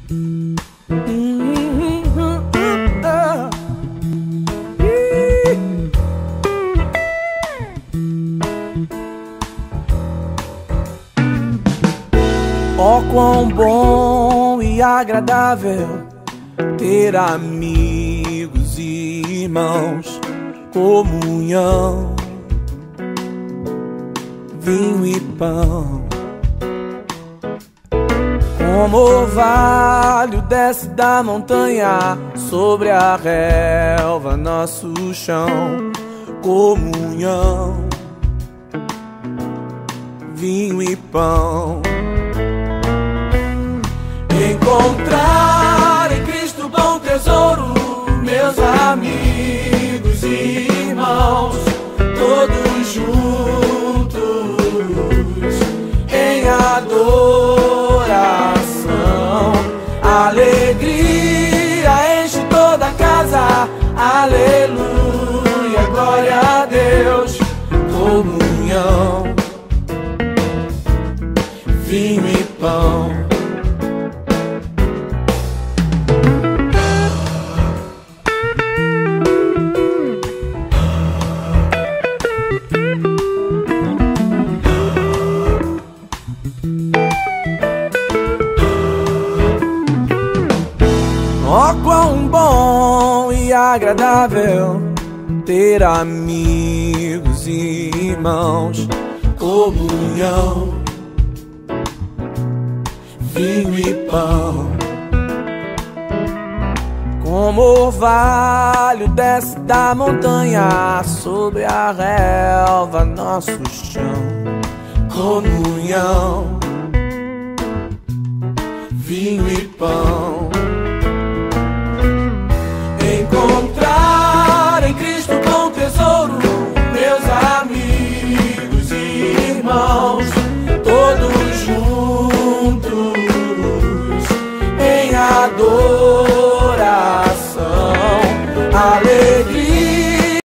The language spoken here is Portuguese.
Oh, quão bom e agradável ter amigos e irmãos, comunhão, vinho e pão. Como orvalho desce da montanha sobre a relva nosso chão, comunhão, vinho e pão. Encontrar em Cristo bom tesouro, meus amigos e irmãos, todos juntos em adoração. Alegria enche toda a casa, aleluia, glória a Deus. Comunhão, vinho e pão. Oh, quão bom e agradável ter amigos e irmãos, comunhão, vinho e pão. Como orvalho desce da montanha sobre a relva nosso chão, comunhão, vinho e pão.